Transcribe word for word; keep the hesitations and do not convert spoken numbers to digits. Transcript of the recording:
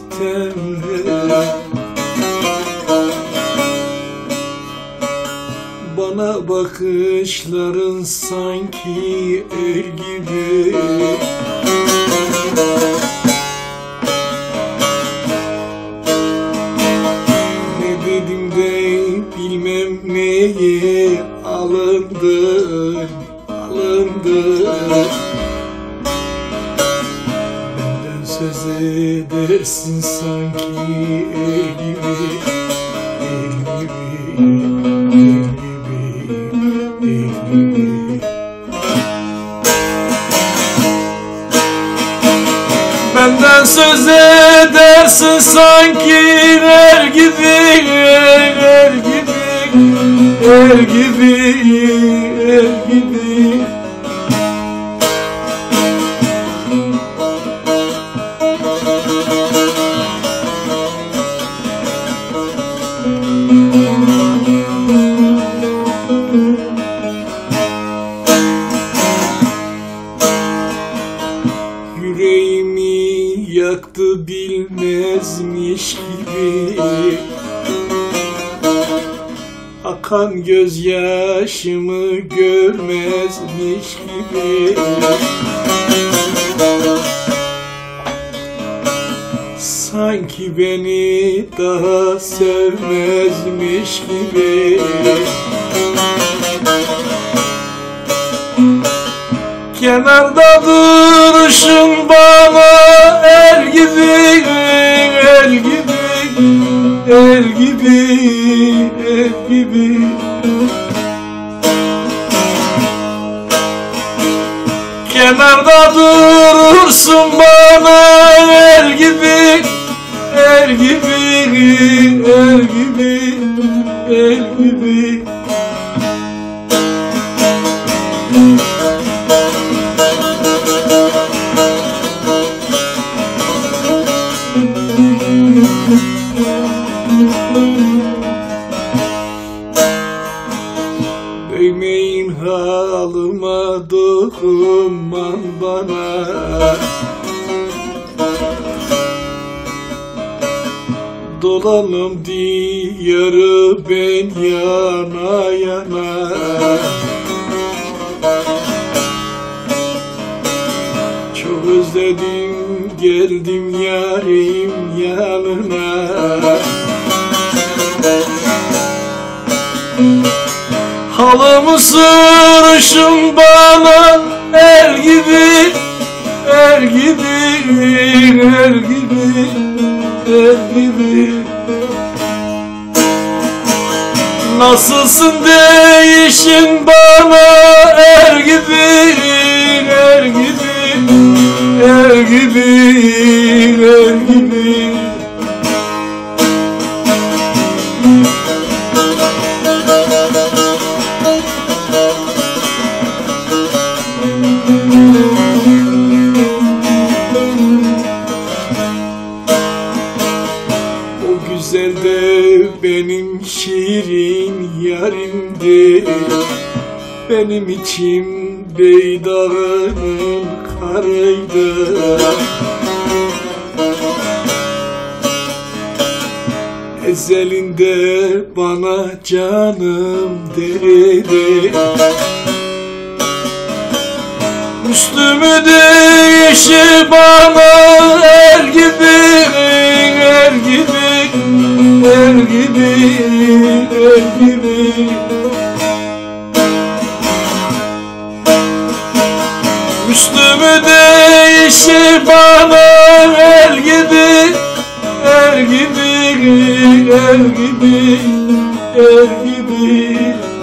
sitemle. Bana bakışların sanki el gibi. Ne dedim de bilmem neye alındın, alındın. Benden söz edersin sanki el gibi, el gibi, el gibi, el gibi. Benden söz edersin sanki er gibi, er gibi, er gibi, er gibi. Yüreğimi yaktı bilmezmiş gibi. Akan gözyaşımı görmezmiş gibi. Sanki beni daha sevmezmiş gibi. Kenarda duruşun bana el gibi, el gibi, el gibi, el gibi. Kenarda durursun bana el gibi, el gibi, el gibi, el gibi. Değmeyin halıma, dokunman bana. Dolanım diyarı ben yana yana. Çok özledim geldim yarim yanına. Halımı sürüşün bana el gibi, el gibi, el gibi, el gibi. Nasılsın değişin bana el gibi, el gibi, el gibi, el gibi. O güzel de benim şirin yarimdi. Benim içim Beydağ'ın karıydı. Ezelinde bana canım derdi. Üstümü değişir bana el gibi, el gibi, el gibi, el gibi. Üstümü değişir bana el gibi, el gibi, el gibi, el gibi.